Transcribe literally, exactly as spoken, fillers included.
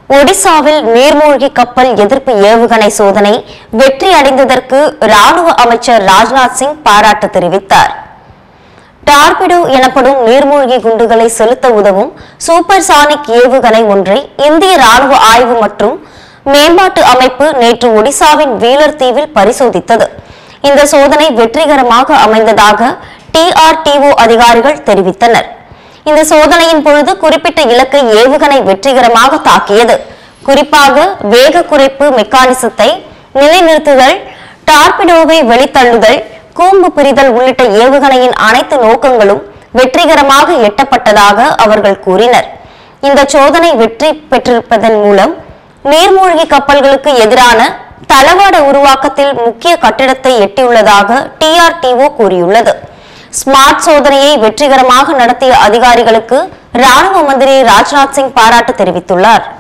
ஒடிசாவில் நீர்மூழ்கி கப்பல் எதிர்ப்பு ஏவுகணை சோதனை வெற்றி அடைந்ததற்கு ராணுவ அமைச்சர் ராஜ்நாத் சிங் பாராட்டு தெரிவித்தார். டார்பிடோ எனப்படும் நீர்மூழ்கி குண்டுகளை செலுத்த உதவும் சூப்பர் சானிக் ஏவுகணை ஒன்றை இந்திய ராணுவ ஆய்வு மற்றும் மேம்பாட்டு அமைப்பு நேற்று ஒடிசாவின் வீலர் தீவில் பரிசோதித்தது. இந்த சோதனை வெற்றிகரமாக அமைந்ததாக டி ஆர் டி ஓ அதிகாரிகள் தெரிவித்தனர். இந்த சோதனையின் பொழுது குறிப்பிட்ட இலக்கை ஏவுகணை வெற்றிகரமாக தாக்கியது. குறிப்பாக வேக குறைப்பு மெக்கானிசத்தை நிலைநிறுத்துதல், டார்பிடோவை வெளித்தள்ளுதல், கூம்பு பிரிதல் உள்ளிட்ட ஏவுகணையின் அனைத்து நோக்கங்களும் வெற்றிகரமாக எட்டப்பட்டதாக அவர்கள் கூறினர். இந்த சோதனை வெற்றி பெற்றிருப்பதன் மூலம் நீர்மூழ்கி கப்பல்களுக்கு எதிரான தளவாட உருவாக்கத்தில் முக்கிய கட்டிடத்தை எட்டியுள்ளதாக டி ஆர் டி ஓ கூறியுள்ளது. ஸ்மார்ட் சோதனையை வெற்றிகரமாக நடத்திய அதிகாரிகளுக்கு ராணுவ மந்திரி ராஜ்நாத் சிங் பாராட்டு தெரிவித்துள்ளார்.